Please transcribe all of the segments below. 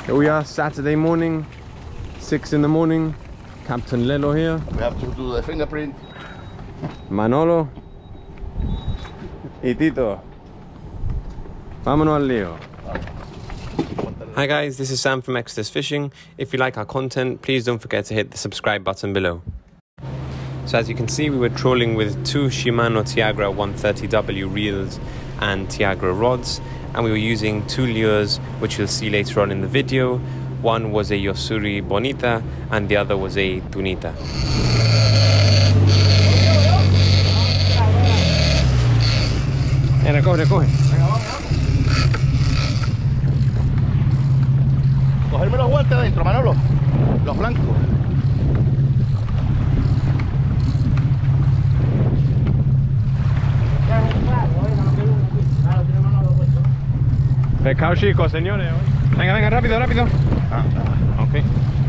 Here we are, Saturday morning, 6 in the morning. Captain Lelo here. We have to do the fingerprint. Manolo y Tito. Vámonos al lío. Hi guys, this is Sam from Exodus Fishing. If you like our content, please don't forget to hit the subscribe button below. So as you can see, we were trawling with two Shimano Tiagra 130W reels and Tiagra rods, and we were using two lures which you'll see later on in the video. One was a Yosuri Bonita and the other was a Tunita. Recoge, recoge. Cogerme los guantes adentro, Manolo. Los blancos. Pescado chico, señores. Venga, venga, rápido, rápido. Ok.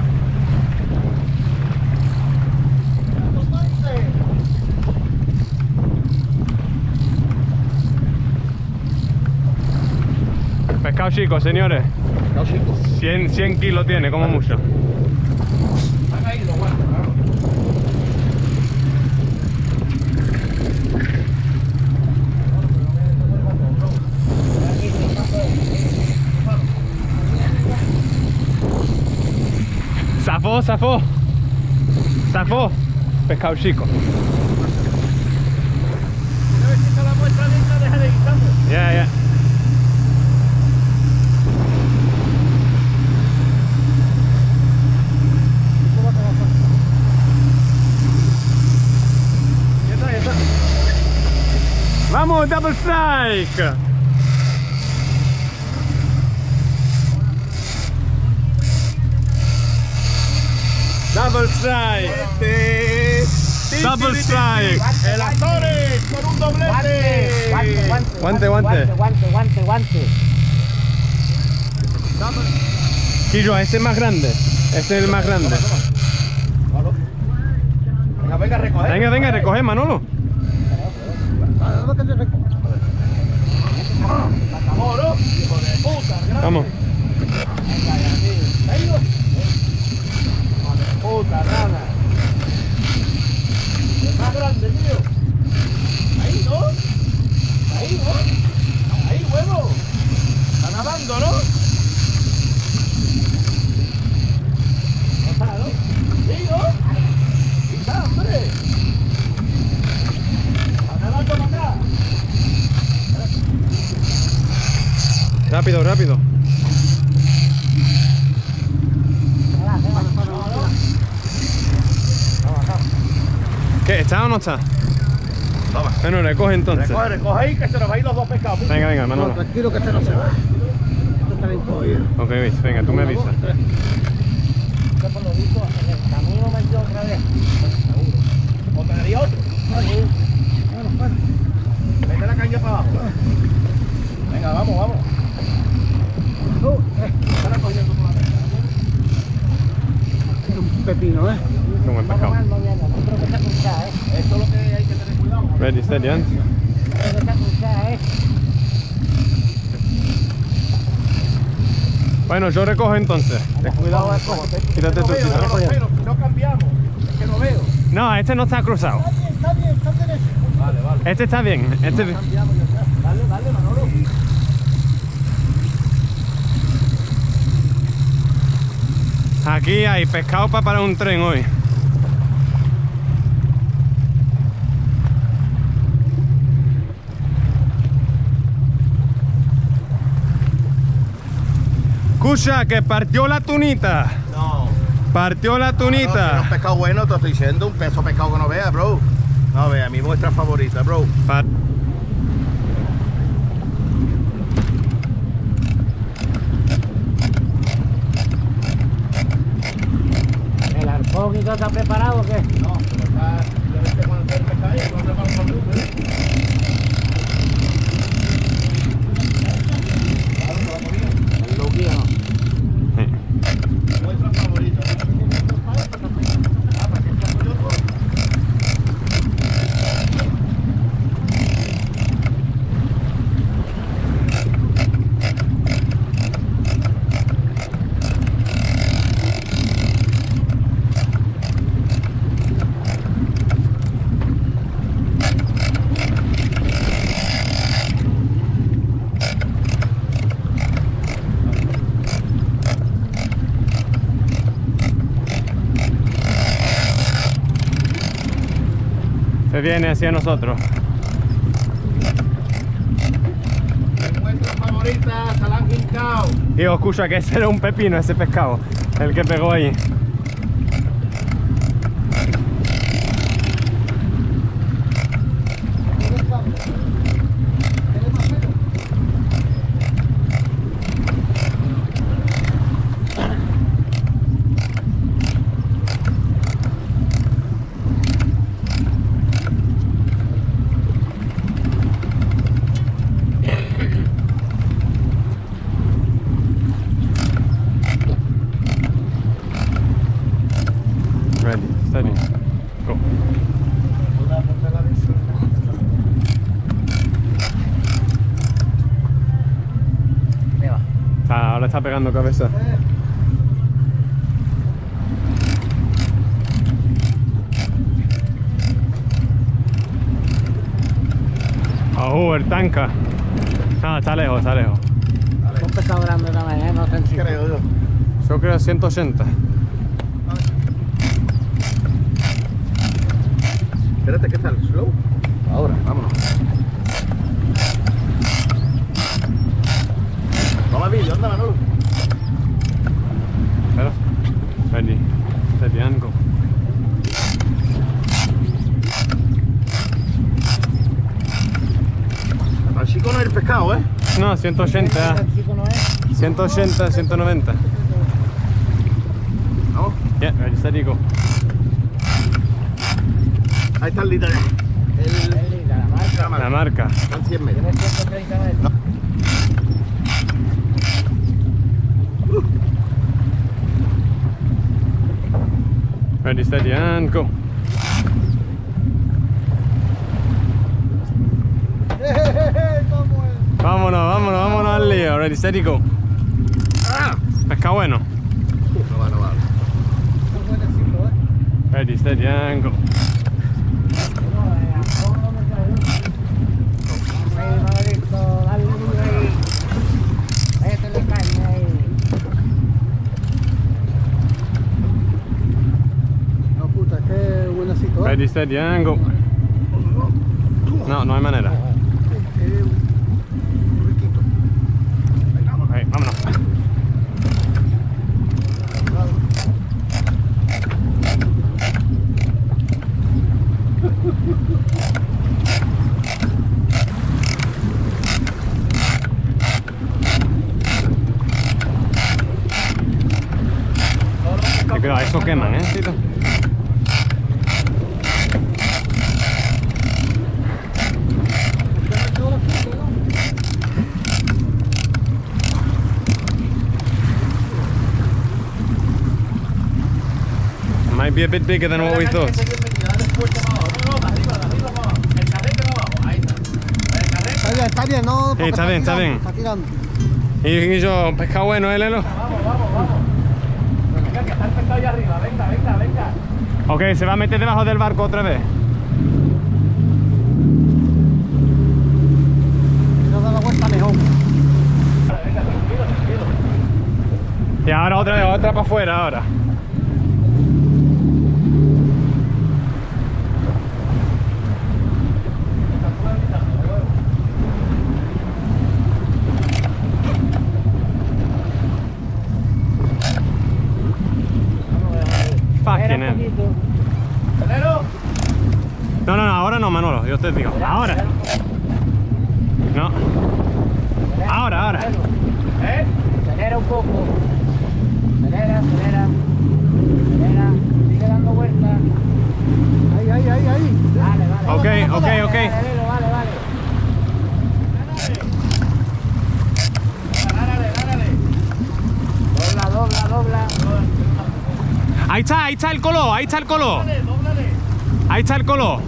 Pescado chico, señores. Pescado chico. 100 kilos tiene, como mucho. Van ahí los guantes, claro. Zafó, zafó. Zafó. Pescado chico. Una vez que está la muestra lenta, deja de guisarlo. Ya, ya. Vamos, double strike. Double strike. Double strike. El Azores con un doblete. Guante, guante. Guante. Quillo, este es más grande. Este es el más grande. Venga, venga, recoger. Venga, venga, recoge, Manolo. Vamos, hijo de puta. Vamos. Puta, nada. Es más grande, tío. Ahí, ¿no? Ahí, ¿no? Ahí, huevo. Está nadando, ¿no? ¿No? Sí, ¿no? Ahí está, hombre. Está nadando para acá. Rápido, rápido. ¿Qué? ¿Está o no está? Toma. Bueno, recoge entonces. Recoge, recoge ahí que se nos va a ir los dos pescados. ¿Viste? Venga, venga, Manolo. Tranquilo que este no se va. Esto está bien cogido. Ok, Luis, venga, tú me avisas. Yo por lo visto, en el camino me dio otra vez. ¿O te daría otro? Mete la caña para abajo. Venga, vamos, vamos. Están cogiendo por la vez. Es un pepino, ¿eh? Un buen pescado. No creo que está cruzada, ¿eh? Esto es lo que hay que tener cuidado. Ready, steady, and. Creo que está cruzada, ¿eh? Bueno, yo recojo entonces. Cuidado, Quítate tu sitio. No cambiamos. Es que no veo. No, este no está cruzado. Está derecho. Vale, vale. Este está bien. Este... Cambiamos ya está. Dale, dale, Manolo. Aquí hay pescado para parar un tren hoy. Escucha, que partió la tunita. No. Partió la No, tunita. un pescado bueno, te estoy diciendo. Un peso pescado que no veas, bro. No vea, mi muestra favorita, bro. ¿El arpón y todo está preparado o qué? No, pero está. Yo le tengo el pescado ahí, no preparo con luz, El loquillo no. Muestra favorita. Se viene hacia nosotros. Nuestra favorita, Salán Jincao. Digo, escucha que ese era un pepino, ese pescado, el que pegó ahí. Ready, steady, go. Ahora está pegando cabeza. El tanca. Ah, está lejos, está lejos. Un pescado grande también, no sencillo. Creo yo. Yo creo 180. Espérate, ¿qué tal? ¿Slow? Ahora, vámonos. Toma vídeo, anda Manolo. Pero, ready, steady and go. Tan chico no es el pescado, ¿eh? No, 180, El chico no es. 180, 190. Vamos. Yeah, ready, steady, go. Ahí está el líder. La marca. La marca. Están 100 metros. Tiene 130 metros. Ready, steady and go. Vámonos, vámonos, vámonos al lío. Ready, steady, go. ¡Ah! Pesca bueno. No va, no va. Ready, steady and go. No, puta, qué buenecito. Ready, steady and go. No, no hay manera. Ok, vámonos. Cuidado, eso queman, Tito. Might be a bit bigger than what we thought. Está bien, no. Sí, está bien, está bien. Está tirando. Y yo, pescado bueno, Lelo. Venga, que está el pescado allá arriba. Venga, venga, venga. Ok, se va a meter debajo del barco otra vez. Si no da la vuelta mejor. Venga, tranquilo, tranquilo. Y ahora otra vez, otra para afuera ahora. Fucking hell. ¿Pelero? No, ahora no, Manolo, yo te digo. Ahora. No. Ahora. ¿Eh? Acelera un poco. Acelera. Sigue dando vueltas. Ahí. Vale. Ok. Vale. Gánale. Dobla. Ahí está el color, Dóblale. Ahí está el color.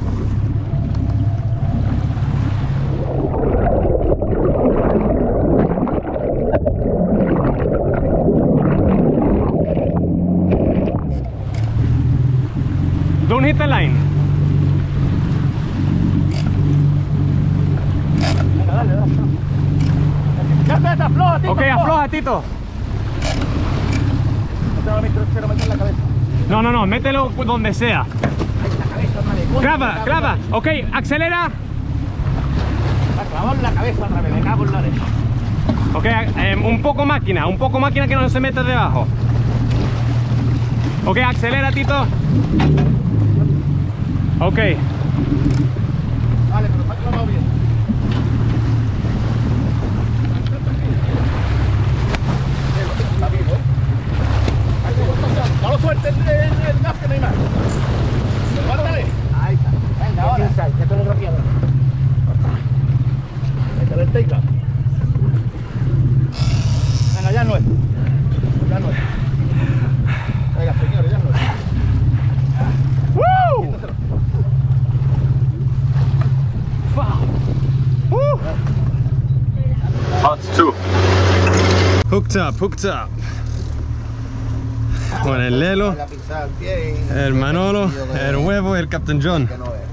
Don't hit the line. Venga, dale. Ya está, afloja, Tito. Ok, afloja, Tito. No te va a meter en la cabeza. No, mételo donde sea. La cabeza, vale. Clava, clava. Ok, acelera. La clavado en la cabeza otra vez, me cago en la leche. Ok, un poco máquina que no se meta debajo. Ok, acelera, Tito. Ok. Vale, pero está clavado bien. Está vivo, ¿eh? No lo sueltes el gas que no hay más. Aguántale. Ahí está. Venga, ahora. Ya tengo otra piedra. Métele el teclado. Venga, ya no es. Ya no es. Venga, señores, ya no es. Woo! Woo! Part 2. Hooked up. Con el Lelo, el Manolo, el Huevo y el Captain John.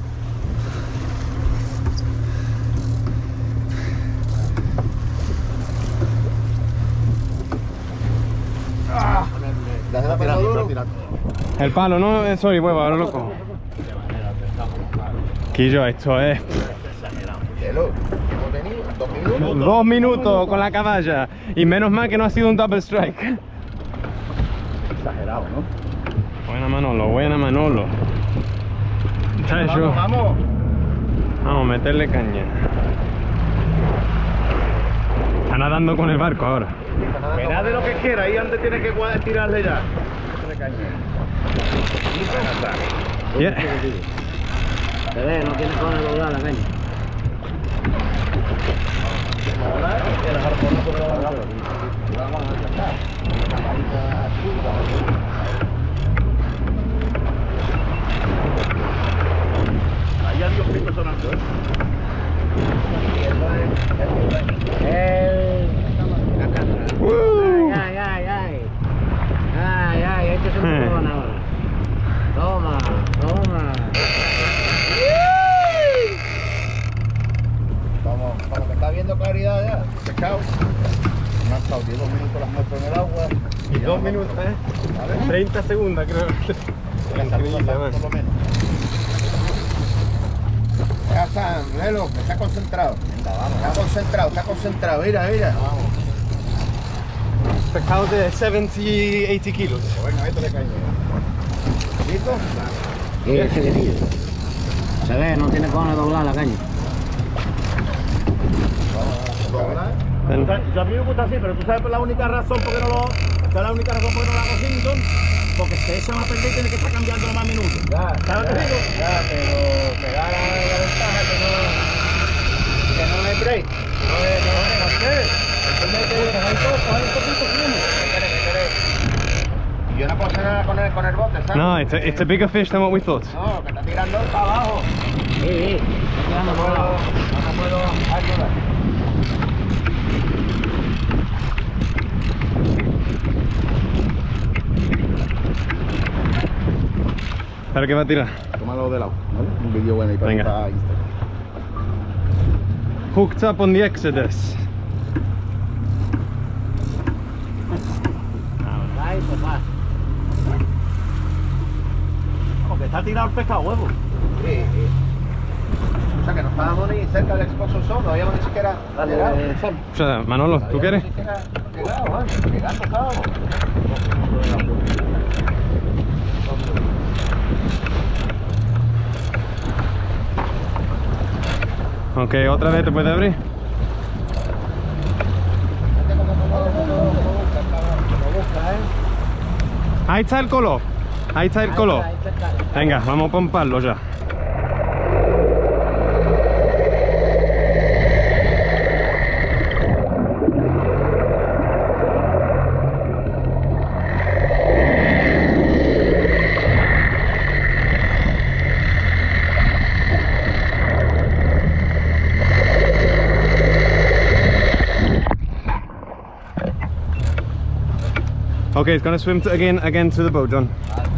El palo, ¿no? Sorry, Huevo, ahora lo cojo. Quillo, esto es... 2 minutos con la caballa. Y menos mal que no ha sido un double strike. Exagerado, ¿no? Buena Manolo. Chacho. Vamos. Vamos a meterle caña. Está nadando con el barco ahora. Verá de lo que quiera, ahí donde tiene que tirarle ya. Yeah. Se ve, no tiene cómo doblar la caña. Ahí hay Dios Cristo sonando, Ay, este es un poco ahora. Toma. Como que está viendo claridad ya. Pescado. Me han estado 10 minutos las muestras en el agua. Y 2 minutos, ¿eh? ¿Vale? 30 segundos, creo. Increíble, man. Por lo menos. Ya está, Lelo, está concentrado. Está concentrado. Mira. Pescado de 70-80 kilos. Venga, métele caña. ¿Listo? Sí, ese que tiene. Se ve, no tiene cómo doblar la caña. Yo a mí me gusta así, pero tú sabes la única razón por qué no lo hago Simpson, porque se echa más a perder y tiene que estar cambiando más minutos. ¿Sabes lo que digo? Ya, pero pegar a la ventaja que no hay break. No es y yo no puedo hacer con el bote, ¿sabes? No, it's a bigger fish than what we thought. No, que está tirando para abajo. Sí. No puedo ayudar. ¿Para qué va a tirar? Tómalo de lado, ¿vale? Un vídeo bueno y para Venga. Instagram. Hooked up on the Exodus. Ay, papá. Como que está tirado el pescado, Huevo. Sí. O sea que no estábamos ni cerca del exposo solo, no habíamos ni siquiera llegado. O sea, Manolo, ¿tú quieres? Ni siquiera llegado, ¿vale? Llegando estábamos. Ok, otra vez te puede abrir. Ahí está el color. Venga, vamos a pomparlo ya. Okay, it's gonna swim again to the boat, John.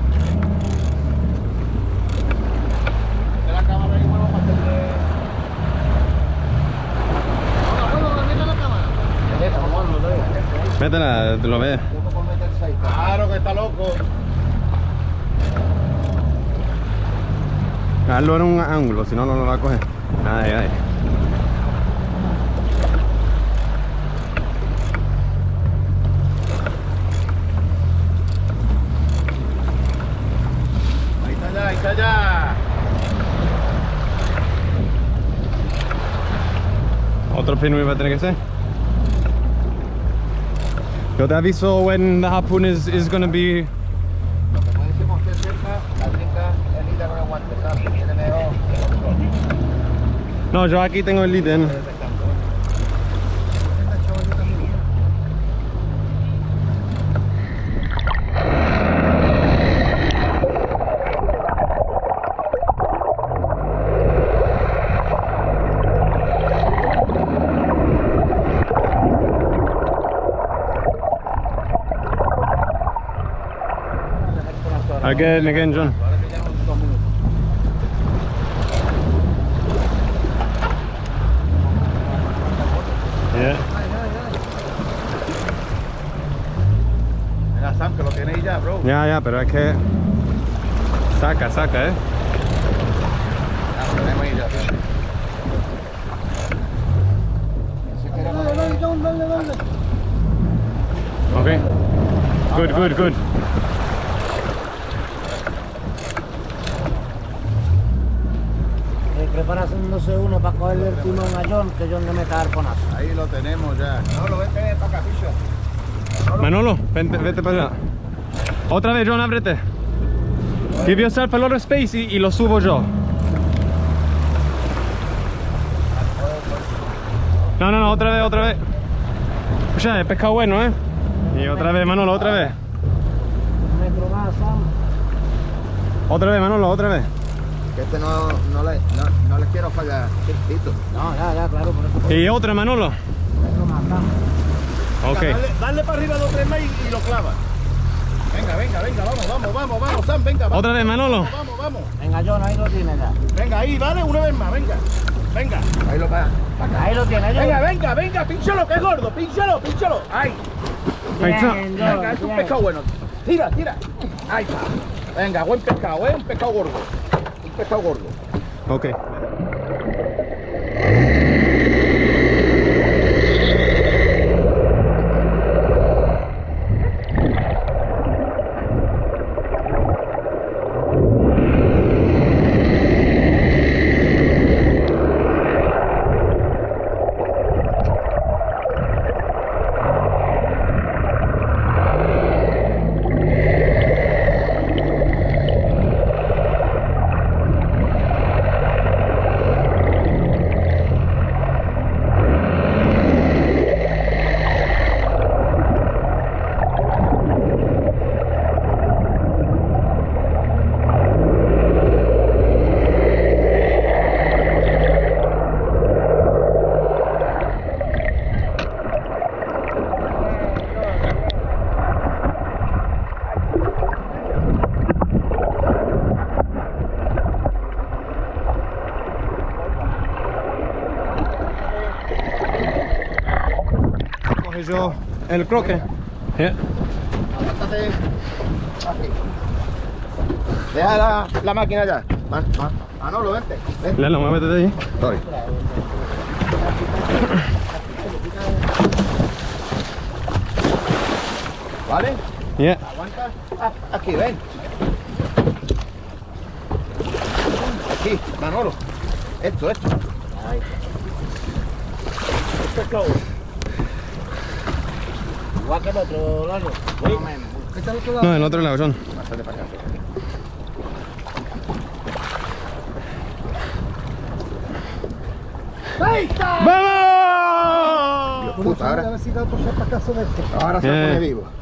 Métela, te lo ves. Claro que está loco. Hazlo en un ángulo, si no, no lo va a coger. Ay, ay. Ahí está ya, ahí está ya. Otro pin va a tener que ser. Yo te aviso when the harpoon is going to be. Lo que puede ser que esté cerca, la trinca, el líder con el guante, ¿sabes? Viene mejor. No, yo aquí tengo el lead in. Again, John. Ahora que ya son 2 minutos. Yeah. Venga, Sam, que lo tenéis ya, bro. Ya, pero es que saca, Ya lo tenemos ahí ya, tío. Si queremos... Okay. Good. Preparándose uno para cogerle el timón a John, que John le meta arponazo. Ahí lo tenemos ya. No, lo vete para acá, picho. Manolo, vete para allá. Otra vez, John, ábrete. Give yourself a lot of space y lo subo yo. No, otra vez. Escucha, el pescado bueno, ¿eh? Y otra vez, Manolo, otra vez. Un metro más, Sam. Otra vez, Manolo, otra vez. Que este no le quiero fallar. Chiquitito. No, ya, claro, por eso. Y otra, Manolo. Un metro más, Sam. Ok. Dale para arriba 2 o 3 más y lo clava. Venga, vamos, Sam, venga. Vamos, Otra vez, Manolo. Vamos. Venga, John, ahí lo tiene ya. Venga, ahí, vale, una vez más, venga. Ahí lo va. Ahí lo tiene, John. Venga, pínchalo, que es gordo, pínchalo. Ahí. Ahí está. Bien, Venga, John, es un bien. pescado bueno. Tira. Ahí está. Venga, buen pescado, un pescado gordo. Un pescado gordo. Ok. Coge yo el croque. Yeah. Apártate. Aquí. Deja la máquina ya. Manolo, vente. Lelo, muévete de ahí. Estoy. ¿Vale? Yeah. Aguanta. Aquí, ven. Aquí, Manolo. Esto. Ahí. Esto es clavo. Igual que el otro lado. Más o menos. Este es el otro lado. No, el otro lado, John. Pásale para acá. ¡Ahí está! ¡Vamos! Puta, ahora se pone vivo.